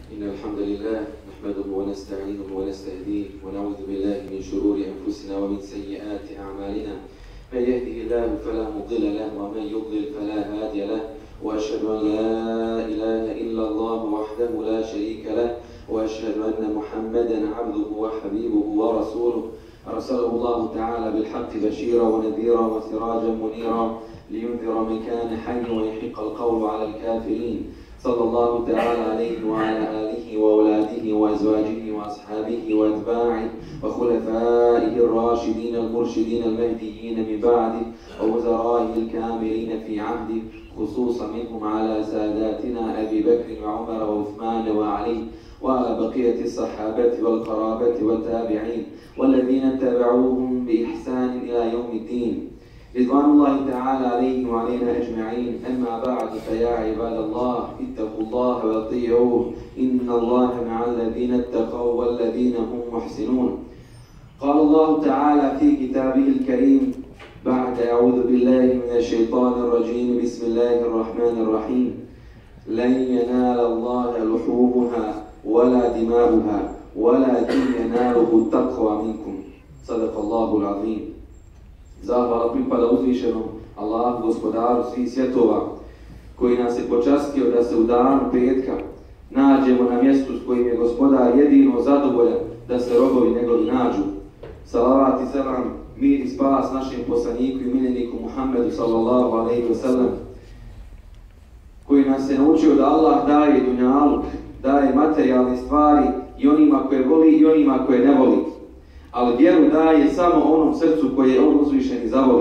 إن الحمد لله نحمده ونستعينه ونستهديه ونعوذ بالله من شرور أنفسنا ومن سيئات أعمالنا. من يهده الله فلا مضل له ومن يضلل فلا هادي له، وأشهد أن لا إله إلا الله وحده لا شريك له، وأشهد أن محمدا عبده وحبيبه ورسوله أرسله الله تعالى بالحق بشيرا ونذيرا وسراجا منيرا لينذر من كان حيا ويحق القول على الكافرين. صلى الله تعالى عليه وعلى آله وأولاده وأزواجه وأصحابه وأتباعه وخلفائه الراشدين المرشدين المهديين من بعده ووزرائه الكاملين في عهده، خصوصا منهم على ساداتنا أبي بكر وعمر وعثمان وعلي وعلى بقية الصحابة والقرابة والتابعين والذين اتبعوهم بإحسان إلى يوم الدين، رضوان الله تعالى عليهم وعلينا أجمعين. أما بعد، فيا عباد الله اتقوا الله واطيعوه، إن الله مع الذين اتقوا والذين هم محسنون. قال الله تعالى في كتابه الكريم بعد أعوذ بالله من الشيطان الرجيم، بسم الله الرحمن الرحيم: لن ينال الله لحومها ولا دماؤها ولكن يناله التقوى منكم. صدق الله العظيم. Zahvala pripada uzvišenom Allahu, gospodaru svih svjetova, koji nas je počastio da se u danu petka nađemo na mjestu s kojim je gospodar jedino zadovoljan da se robovi njegovi nađu. Salavat i selam, mir i spas našem poslaniku i miljeniku Muhammedu sallallahu alejhi ve sellem, koji nas je naučio da Allah daje dunjaluk, daje materijalne stvari i onima koje voli i onima koje ne voli, ali vjeru daje samo onom srcu koje on uzvišeni zavoli.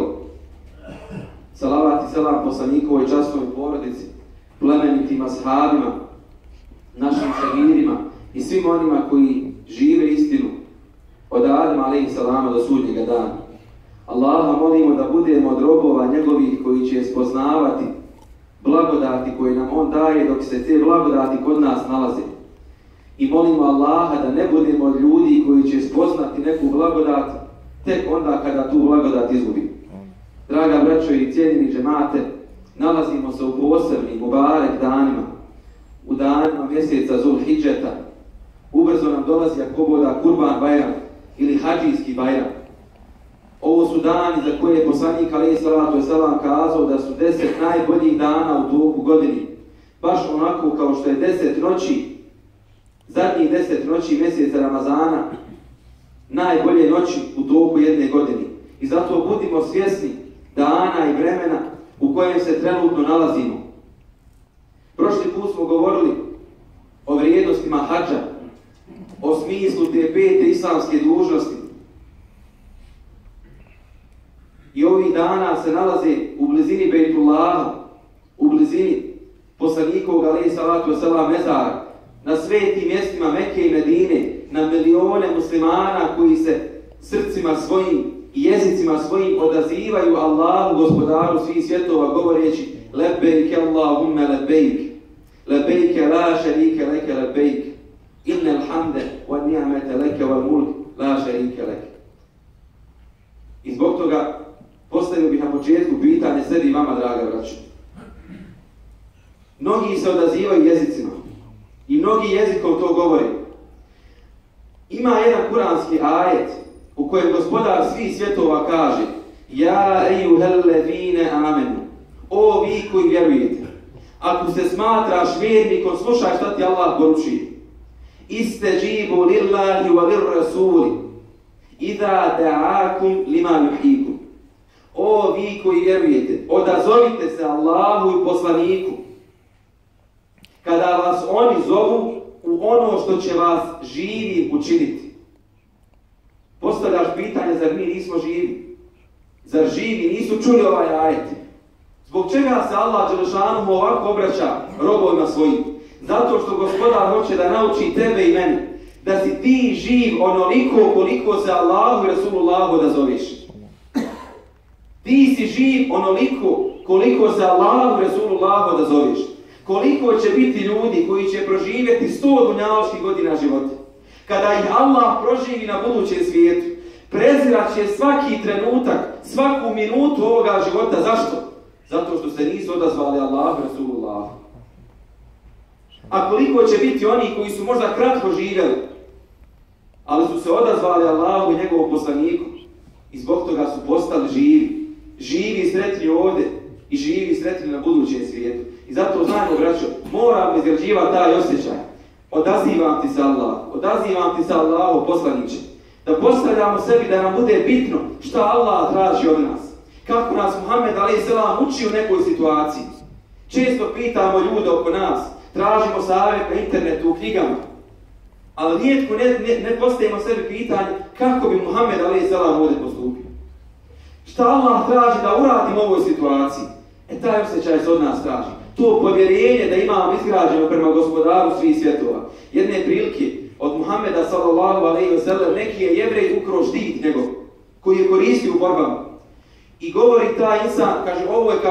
Salavat i selam poslanikovoj častovoj porodici, plemenitim ashabima, našim šehidima i svim onima koji žive istinu od Adama alejhi selama do sudnjega dana. Allaha molimo da budemo od robova njegovih koji će spoznavati blagodati koje nam on daje dok se te blagodati kod nas nalaze. I molimo Allaha da ne budemo od ljudi koji će spoznati neku blagodat tek onda kada tu blagodat izgubi. Draga braćo i cijenjeni džemate, nalazimo se u posebnim mubarek danima, u danima mjeseca Zulhidžeta. Ubrzo nam dolazi ako boda Kurban Bajram ili Hadžijski Bajram. Ovo su dani za koje je poslanik alejhi salatu vesselam kazao da su 10 najboljih dana u toku godini. Baš onako kao što je 10 noći, zadnjih 10 noći mjeseca Ramazana, najbolje noći u toku jedne godine. I zato budimo svjesni dana i vremena u kojem se trenutno nalazimo. Prošli put smo govorili o vrijednostima hadža, o smislu te 5. islamske dužnosti. I ovih dana se nalaze u blizini Bejtullaha, u blizini poslanikovog alejhi salatu vesselam mezara, na svetim mjestima Mekke i Medine, na milijone muslimana koji se srcima svojim i jezicima svojim odazivaju Allahu, gospodaru svih svjetova, govoreći lebejk Allahumme lebejk, lebejk la šerike leke lebejk, innel hamde wa ni'mete leke wal mulk la šerike leke. I zbog toga postavio bih na početku pitanje sebi i vama, draga braćo. Mnogi se odazivaju jezicima i mnogi jezikom to govore. Ima jedan kuranski ajet u kojem gospodar svih svjetova kaže: Ja ejuhellezine amenu, o vi koji vjerujete, ako se smatraš vjernikom, slušaj šta ti Allah poruči. Isteđibu lillahi wa lirrasuli idha da'akum lima yuhyikum. O vi koji vjerujete, odazovite se Allahu i poslaniku kada vas oni zovu u ono što će vas živi učiniti. Postavljaš pitanje, zar mi nismo živi? Zar živi nisu čuli ovaj ajet? Zbog čega se Allah dželešanu ovako obraća robovima svojim? Zato što gospodar hoće da nauči tebe i mene da si ti živ onoliko koliko se Allahu i Rasulullahu odazoveš. Ti si živ onoliko koliko se Allahu i Rasulullahu odazoveš. Koliko će biti ljudi koji će proživjeti 100 dunjaluških godina života. Kada ih Allah proživi na budućem svijetu, prezirat će svaki trenutak, svaku minutu ovoga života. Zašto? Zato što se nisu odazvali Allahu i Rasulullahu. A koliko će biti oni koji su možda kratko živjeli, ali su se odazvali Allahu i njegovom poslaniku i zbog toga su postali živi. Živi i sretni ovdje i živi i sretni na budućem svijetu. I zato znajmo, braćo, moramo izgrađivati taj osjećaj. Odazivam ti se Allah, odazivam ti se Allahu poslaniče. Da postavljamo sebi da nam bude bitno šta Allah traži od nas. Kako nas Muhammed a.s. uči u nekoj situaciji. Često pitamo ljude oko nas, tražimo savjet na internetu, u knjigama. Ali rijetko ne postavimo sebi pitanje kako bi Muhammed a.s. ovdje postupio. Šta Allah traži da uradimo u ovoj situaciji? Taj osjećaj se od nas traži. To povjerenje da imamo izgrađeno prema gospodaru svih svjetova. Jedne prilike od Muhammeda s.a.v. neki je Jevrej ukrao štit njegov, koji je koristio u borbama. I govori taj insan, kaže, ovo je,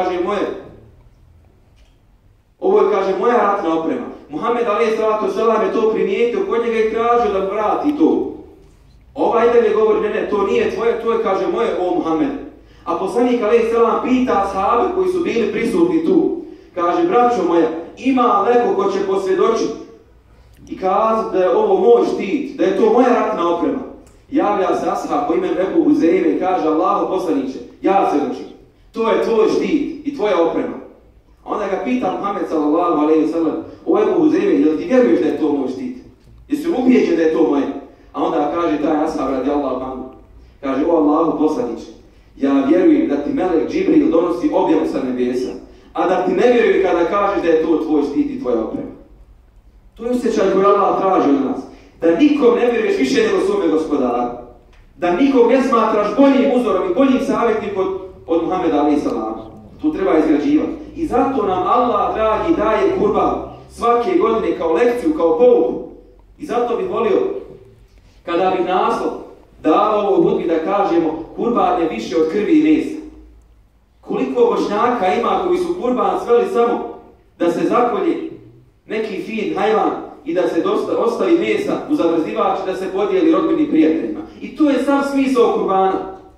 moja ratna oprema. Muhammed a.s. je to primijetio kod njega i tražio da vrati to. Ovaj dalje govori, ne, to nije tvoje, to je, kaže, moje, o Muhammed. A poslanik a.s. pita ashabe koji su bili prisutni tu. Kaže, braćo moja, ima neko ko će posvjedočiti i kazati da je ovo moj štit, da je to moja ratna oprema. Javlja se ashab po imenu Ebu Huzeyme i kaže, Allahu poslaniče, ja svjedočim, to je tvoj štit i tvoja oprema. Onda ga pita Muhammed s.a.v. o Ebu Huzeyme, jel ti vjeruješ da je to moj štit? Jesi ubijeđen da je to moje? A onda kaže taj ashab radi Allahu anhu, kaže, o Allahu poslaniče, ja vjerujem da ti melek Džibril donosi objavu sa nebesa, a da ti ne vjerujem kada kažeš da je to tvoj štit i tvoja oprema. To je osjećaj koji Allah traži od nas. Da nikom ne vjeruješ više nego svome gospodaru. Da nikom ne smatraš boljim uzorom i boljim savjetnikom od Muhammeda a.s. Tu treba izgrađivati. I zato nam Allah, dragi, daje kurban svake godine kao lekciju, kao pouku. I zato bih volio, kada bih naslov dao ovo hudbi da kažemo kurban je više od krvi i mesa. Koliko Bošnjaka ima koji su kurban sveli samo da se zakolje neki fin hajvan i da se ostavi mesa u zamrzivač da se podijeli rodbinim prijateljima. I to je sav smisao kurbana.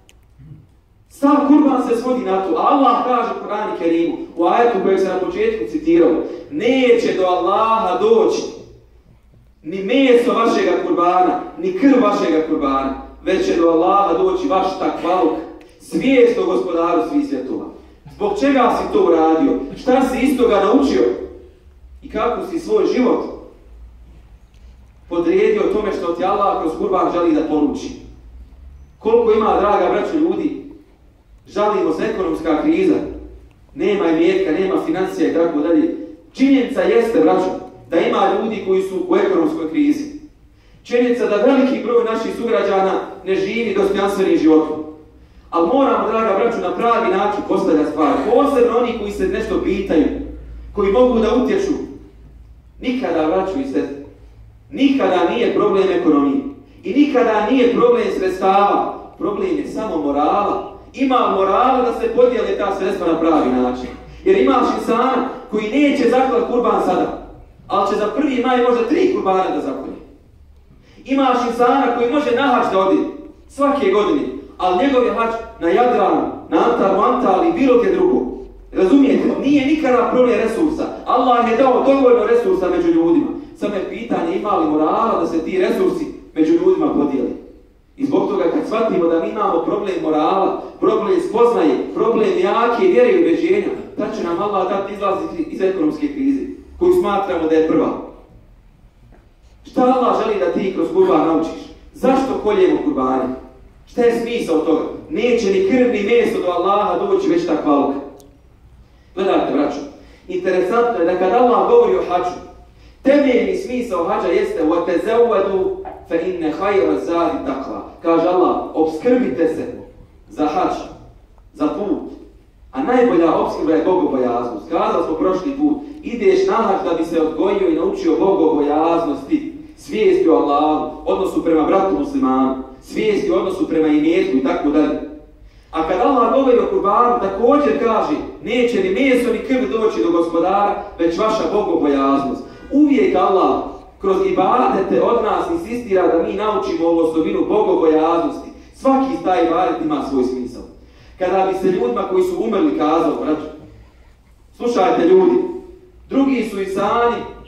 Sav kurban se svodi na to. Allah kaže u Kur'anu Kerimu, u ajetu kojeg se na početku citirao, neće do Allaha doći ni meso vašega kurbana, ni krv vašega kurbana, već će do Allaha doći vaš takvaluk, svijest o gospodaru svih svjetova. Zbog čega si to uradio? Šta si iz toga naučio? I kako si svoj život podredio tome što ti Allah kroz kurban želi da poruči? Koliko ima, draga braćo, ljudi, žalimo se ekonomska kriza, nema imetka, nema financija i tako dalje. Činjenica jeste, braćo, da ima ljudi koji su u ekonomskoj krizi. Činjenica da veliki broj naših sugrađana ne živi dostojanstvenim životom. Ali moramo, draga braćo, na pravi način postavljati stvari. Posebno oni koji se nešto pitaju, koji mogu da utječu. Nikada, braćo i sestre, nikada nije problem ekonomije. I nikada nije problem sredstava. Problem je samo morala. Ima morala da se podijele ta sredstva na pravi način. Jer imaš insana koji neće zaklati kurban sada, ali će za 1. maj možda 3 kurbana da zakolje. Imaš insana koji može na hač da odi svake godine, ali njegov je hač na Jadranu, na Antaliji, bilo gdje drugo. Razumijete? Nije nikada problem resursa. Allah je dao dovoljno resursa među ljudima. Samo je pitanje ima li morala da se ti resursi među ljudima podijeli. I zbog toga kad shvatimo da mi imamo problem morala, problem spoznaje, problem jake vjere i ubeđenja, tad će nam Allah dati izlaziti iz ekonomske krize, koju smatramo da je prva. Šta Allah želi da ti kroz kurban naučiš? Zašto koljemo kurbane? Šta je smisao toga? Neće ni krv ni meso do Allaha doći već takva. Gledajte, braćo, interesantno je da kad Allah govori o hađu, temeljni smisao hađa jeste وَتَزَوَّدُوا فَإِنَّ خَيْرَ الزَّادِ تَقْوَى. Kaže Allah, obskrbite se za hađ, za put. A najbolja obskrba je bogobojaznost. Kazali smo prošli put, ideš na hađ da bi se odgojio i naučio bogobojaznosti, svijesti o Allahu, odnosu prema bratu muslimanu, svijesti o odnosu prema imetku i tako dalje. A kad Allah govori o kurbanu, također kaže, neće ni meso ni krv doći do gospodara, već vaša bogobojaznost. Uvijek Allah kroz ibadete od nas insistira da mi naučimo ovu osobinu bogobojaznosti. Svaki taj ibadet ima svoj smisao. Kada bi se ljudima koji su umrli kazao, braćo, slušajte ljudi, drugi su insani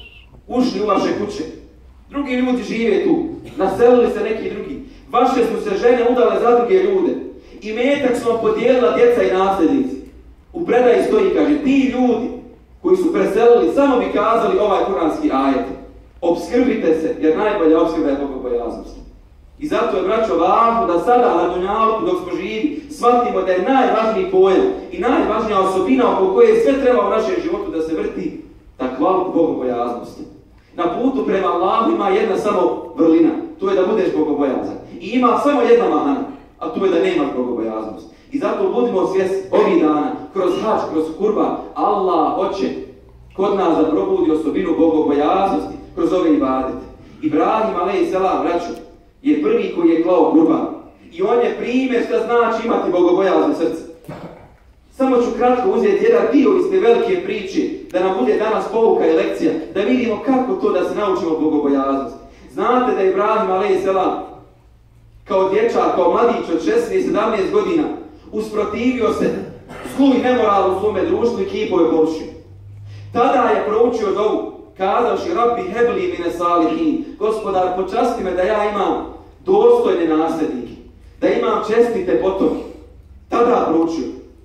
ušli u vaše kuće. Drugi ljudi žive tu, naselili se neki drugi. Vaše su se žene udale za druge ljude. I metak su vam podijelila djeca i nasljednici. U predaji stoji, kaže, ti ljudi koji su preselili, samo bi kazali ovaj kuranski ajet. Obskrbite se, jer najbolja obskrba je bogobojaznost. I zato je, braćo, važno da sada na dunjalu, dok smo živi, shvatimo da je najvažniji pojam i najvažnija osobina oko koje sve treba u našem životu da se vrti takvaluk bogobojaznosti. Na putu prema Allahu ima jedna samo vrlina, to je da budeš bogobojazan. I ima samo jedna mahana, a to je da nemaš bogobojaznost. I zato budimo svjesni ovih dana, kroz hadž, kroz kurban, Allah hoće kod nas da probudi osobinu bogobojaznosti kroz ove ibadete. Ibrahim a.s. braćo, je prvi koji je klao kurban. I on je primjer šta znači imati bogobojazno srce. Samo ću kratko uzeti jedan dio iz te velike priče, da nam bude danas pouka i lekcija, da vidimo kako to da se naučimo bogobojaznost. Znate da je Ibrahim a.s. kao dječak, kao mladić od 16-17 godina, usprotivio se zlu i nemoralu u svome društvu i kipove porušio. Tada je proučio dovu, kazavši Rabbi hebli mine salihin, Gospodar, počasti me da ja imam dostojne nasljednike, da imam čestite potomke. Tada proučio.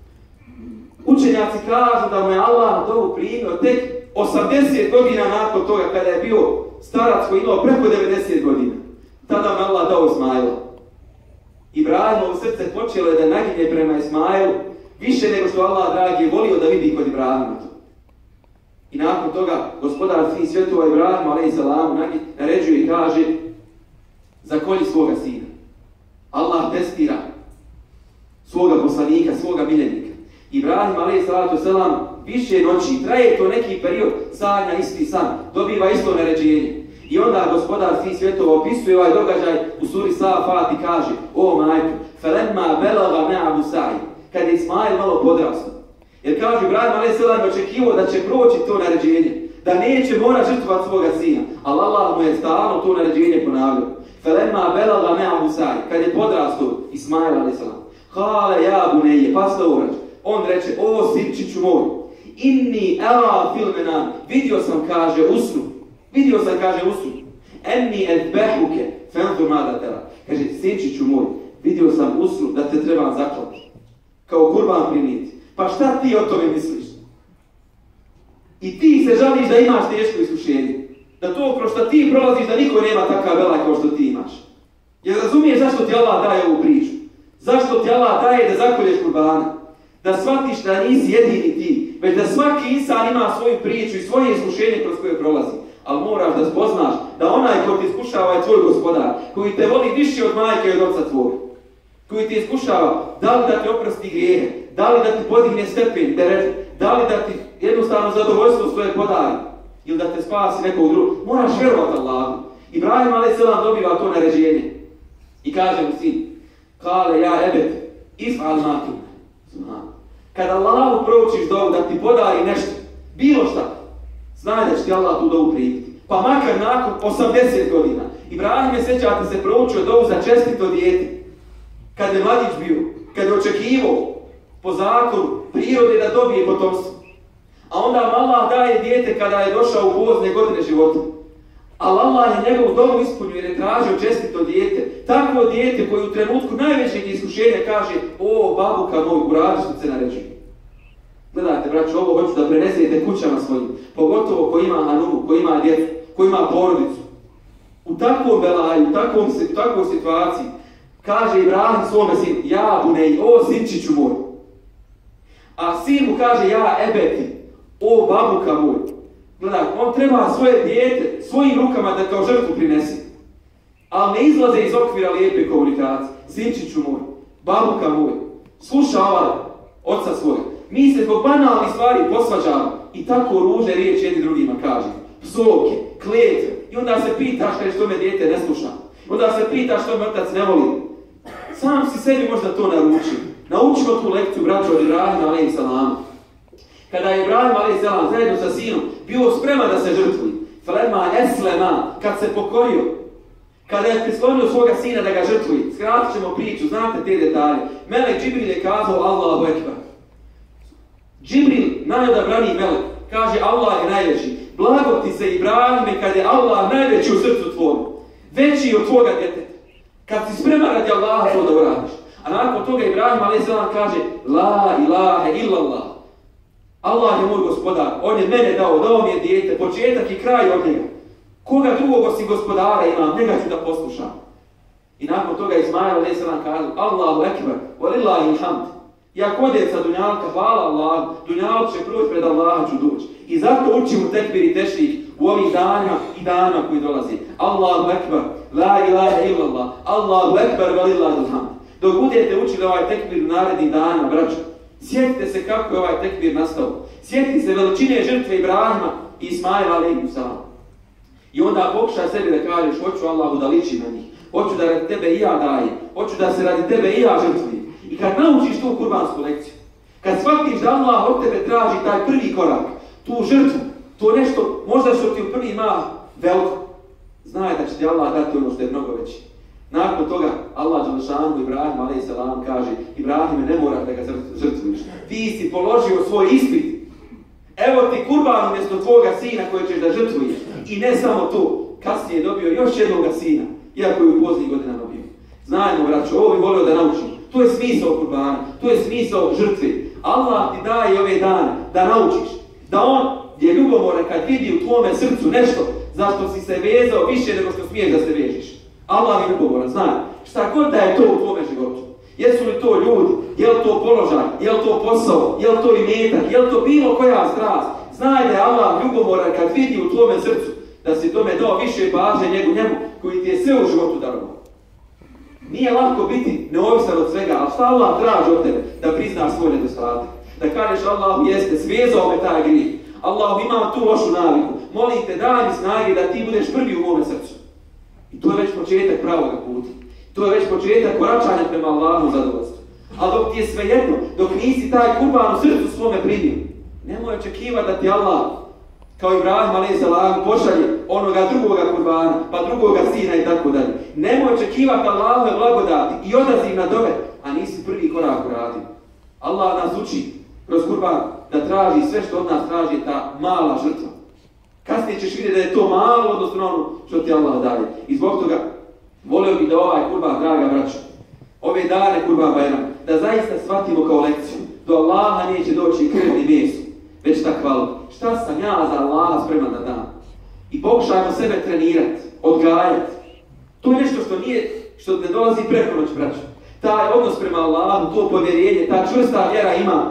Učenjaci kažu da mu je Allah dovu primio tek 80 godina nakon toga, kada je bio starac koji imao preko 90 godina. Tada mu je Allah dao Ismaila. Ibrahimovo srce počelo je da naginje prema Ismailu više nego što Allah dragi je volio da vidi kod Ibrahima to. I nakon toga gospodar svih svjetova Ibrahim a.s. naređuje i kaže zakolji svoga sina. Allah testira svoga poslanika, svoga miljenika. Ibrahim a.s. više noći, traje to neki period, sanja isti san, dobiva isto naređenje. I onda gospodar svih svjetova opisuje ovaj događaj u suri Safat i kaže: o majko, felemma belaga me'ahu sa'i, kad je Ismail malo podrastao. Jer kaže Ibrahim a.s. očekivao da će proći to naređenje, da neće mora žrtvovati svoga sina, ali Allah mu je stalno to naređenje ponavljao. Felemma belaga me'ahu sa'i, kad je podrastao Ismail a.s. Kale ja buneje, pa slovrać. On reče: o sinčiću moj, inni ela fil menam, vidio sam, kaže, usnu. Vidio sam, kaže, usnu. Enni edbehuke, fenzu mada tera. Kaže, sinčiću moj, vidio sam usnu da te trebam zaklati. Kao kurban primiti. Pa šta ti o tome misliš? I ti se žališ da imaš teško iskušenje. Da to kroz što ti prolaziš, da niko nema takav velaj kao što ti imaš. Jer razumiješ zašto ti Allah daje ovu priču? Zašto ti Allah daje da zakolješ kurbana? Da shvatiš da nisi jedini ti, već da svaki insan ima svoju priču i svoje iskušenje kroz koje prolazi. Ali moraš da spoznaš da onaj ko ti iskušava je tvoj gospodar, koji te voli više od majke i od oca tvoj, koji ti iskušava da li da ti oprosti grijehe, da li da ti podigne stepen, da li da ti jednostavno zadovoljstvo svoje podari, ili da te spasi nekog drugog. Moraš vjerovati Allahu. Ibrahim a.s. dobiva to naređenje i kaže mu sin: kale ja ebet, if'al ma tu'mar. Kada Allahu proučiš dovu da ti podari nešto, bilo šta, znaj da će ti Allah tu dovu primiti. Pa makar nakon 80 godina. Ibrahim je, sjećate se, proučio dovu za čestito dijete. Kad je mladić bio, kad je očekivao po zakonu prirode da dobije potomstvo. A onda Allah daje dijete kada je došao u pozne godine života. Ali Allah je njegovu dovu ispunio jer je tražio čestito dijete. Takvo dijete koji u trenutku najvećeg iskušenja kaže: o babuka moj, uradi što se naređuje. Gledajte, braćo, ovo hoću da prenesete kućama svojim, pogotovo ko ima hanumu, ko ima djecu, ko ima porodicu. U takvom belaju, u takvoj situaciji, kaže Ibrahim svome sinu: ja bunej, o sinčiću moj. A sin mu kaže: ja ebeti, o babuka moj. Gledajte, on treba svoje dijete svojim rukama da kao žrtvu prinesi. Ali ne izlaze iz okvira lijepe komunikacije. Sinčiću moj, babuka moj, sluša ovaj oca svoga. Mi se zbog banalnih stvari posvađamo i tako ružne riječi jedni drugima kaže. Psovke, kletve. I onda se pitaš što me dijete ne sluša. Onda se pitaš što me otac ne voli. Sam si sebi možda to naručio. Naučimo tu lekciju, braćo, od Ibrahima a.s. Kada je Ibrahim a.s. zajedno sa sinom bio spreman da se žrtvuje, Falema eslema, kad se pokorio, kada je prislonio svoga sina da ga žrtvuje, skratit ćemo priču, znate te detalje. Melek Džibril je kazao: Allahu ekber. Džibril, najodabraniji melek, kaže: Allah je najveći. Blago ti se Ibrahime kad je Allah najveći u srcu tvojom. Veći od tvoga djeteta. Kad si spreman radi Allaha to da uradiš. A nakon toga Ibrahim a.s. kaže La ilaha illallah. Allah je moj gospodar. On je mene dao mi je dijete. Početak i kraj od njega. Koga drugog osim gospodara imam, njega ću da poslušam. I nakon toga Ismail a.s. kaže Allahu ekber, walillahi hamd. Ja kodem sa dunjalka, hvala Allahu, dunjalk će proći pred Allaha ću doći. I zato učimo tekbir i tešrik u ovih danima i danima koji dolazi. Allahu ekber, la ilaha illallah, Allahu ekber, walillahi hamd. Dok budete učili ovaj tekbir u narednih dana, braćo, sjetite se kako je ovaj tekbir nastao. Sjetite se veličine žrtve Ibrahima i Ismaila a.s. I onda pokušaj sebi da kažeš, hoću Allahu da ličim na njih, hoću da radi tebe i ja dajem, hoću da se radi tebe i ja žrtvujem. I kad naučiš tu kurbansku lekciju, kad shvatiš da Allah od tebe traži taj prvi korak, tu žrtvu, to nešto, možda što ti u prvi mah veliko, znaj da će ti Allah dati ono što je mnogo veći. Nakon toga Allah Đelešanu Ibrahim a.s. kaže Ibrahime, ne moraš da ga žrtvuješ. Ti si položio svoj ispit. Evo ti kurban umjesto tvoga sina koji ćeš da žrtvuješ. I ne samo to, kasnije je dobio još jednoga sina, iako je u poznijih godinama bio. Znajmo, braćo, ovo bi volio da naučim. To je smisao kurbana, to je smisao žrtve. Allah ti daje ove dane da naučiš. Da on je ljubomoran kad vidi u tvome srcu nešto zašto si se vezao više nego što smiješ da se vežiš. Allah je ljubomoran, znaj. Šta god da je to u tvome životu. Jesu li to ljudi, je li to položaj, je li to posao, je li to imetak, je li to bilo koja strast. Znaj da je Allah ljubomoran kad vidi u tvome srcu da si tome dao više pažnje njemu koji ti je sve u životu darovao. Nije lako biti neovisan od svega, ali šta Allah traži od tebe da priznaš svoj nedostatak. Da kažeš Allahu jeste, svezao me taj grijeh. Allahu imam tu lošu naviku. Molim te, daj mi snage da ti budeš prvi u mome srcu. I to je već početak pravoga puta. To je već početak koračanja prema Allahu zadovoljstvu. Ali dok ti je svejedno, dok nisi taj kurban u srcu svome primio, nemoj očekivati da ti Allah, kao Ibrahim a.s. pošalje onoga drugoga kurbana, pa drugoga sina i tako dalje. Nemoj očekivati Allahove blagodati i odaziv na dobe, a nisi prvi korak uradio. Allah nas uči kroz kurban da traži sve što od nas traži ta mala žrtva. Kasnije ćeš vidjeti da je to malo odnosno na ono što ti Allah daje. I zbog toga volio bih da ovaj kurban, draga braćo, ove dane kurban Bajram, da zaista shvatimo kao lekciju. Do Allaha neće doći krv ni meso, već takvalu. Šta sam ja za Allaha spreman da dam? I pokušajmo sebe trenirati, odgajati. To je nešto što ne dolazi preko noć, braćo. Taj odnos prema Allahu, to povjerenje, ta čvrsta vjera ima.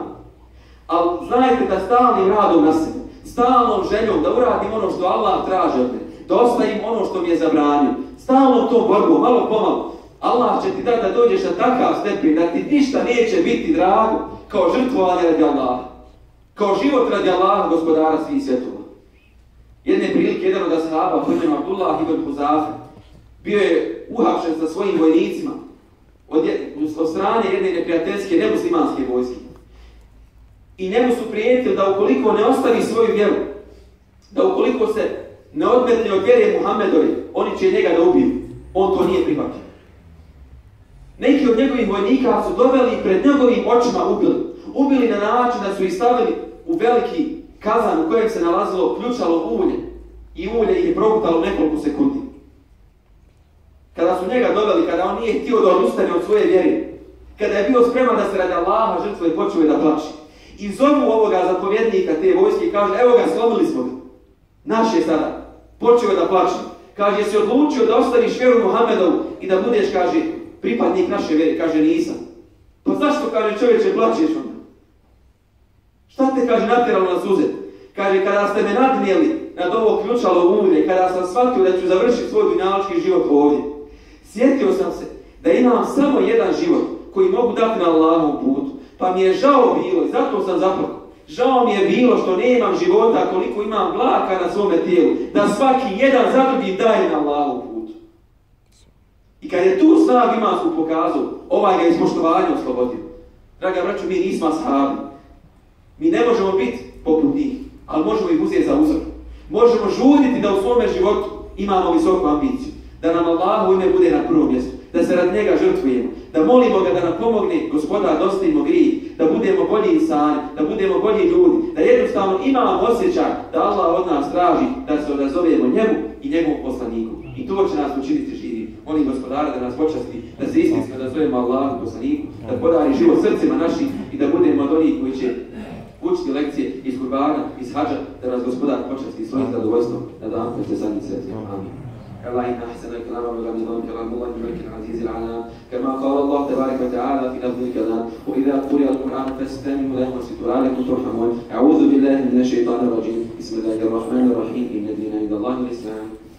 Ali znajte da stalnim radom na sebe, stalnom željom da uradim ono što Allah traži od mene, da ostavim ono što mi je zabranio, stalnom tom borbom, malo pomalo, Allah će ti dati da dođeš na takav stepen, da ti ništa neće biti drago kao žrtvovanje radi Allaha, kao život radi Allaha, gospodara svih svjetova. Jedne prilike, jedan od ashaba, koji je Abdullah ibn Huzafe, bio je uhapšen sa svojim vojnicima od strane jedne neprijateljske, nemuslimanske vojske. I njemu su prijetili da ukoliko ne ostavi svoju vjeru, da ukoliko se ne odmetne od vjere Muhammedove, oni će njega da ubiju. On to nije prihvatio. Neki od njegovih vojnika su doveli pred njegovim očima ubili. Ubili na način da su ih stavili u veliki kazan u kojem se nalazilo ključalo ulje. I ulje ih je progutalo nekoliko sekundi. Kada su njega doveli, kada on nije htio da odustane od svoje vjere, kada je bio spreman da se radi Allaha žrtve i počeo je da plači. I zovu ovoga zapovjednika te vojske i kaže, evo ga, slomili smo ga. Naš je sada. Počeo je da plače. Kaže, jesi odlučio da ostaviš vjeru Muhammedovu i da budeš, kaže, pripadnik naše vjere? Kaže, nisam. Pa zašto, kaže, čovječe, plačeš onda? Šta te, kaže, natjeralo na suze? Kaže, kada ste me nadnijeli nad ovo ključalo ulje, kada sam shvatio da ću završiti svoj dunjalički život ovdje, sjetio sam se da imam samo jedan život koji mogu dati na Allahovom putu. Pa mi je žao bilo i zato sam zaplakao. Žao mi je bilo što nemam života koliko imam vlaka na svome tijelu, da svaki jedan za drugim daje na Allahovom putu. I kad je tu snagu imansku pokazao, ovaj ga iz poštovanja oslobodio. Draga braćo, mi nismo ashabi. Mi ne možemo biti poput njih, ali možemo ih uzeti za uzor. Možemo žuditi da u svome životu imamo visoku ambiciju. Da nam Allah u ime bude na prvom mjestu. Da se rad njega žrtvujemo. Da molimo ga da nam pomogne, Gospodar, da ostavimo grijeh. da budemo bolji insani, da budemo bolji ljudi, da jednostavno imamo osjećaj da Allah od nas traži da se odazovemo njemu i njegovom poslaniku. I to će nas učiniti živi. Molim Gospodara da nas počasti, da se istinski odazovemo Allahu poslaniku, da podari život srcima našim i da budemo od onih koji će učiti lekcije iz Kurbana, iz Hadža, da nas Gospodar počasti svojim zadovoljstvom na dan kad će zadnji sretni. Amin. Allah inna ahsana al-kalama wa lam yadhlim kalam Allah al-malik al-aziz al-alam kama qala Allah tabarak wa ta'ala fi lafzi al-kalam wa idha quriya al-Qur'an fastami'u lahu wansitu la'allakum turhamun a'udhu billahi minash shaitanir rajim bismillahir rahmanir rahim inna ad-dina 'inda Allahi al-islam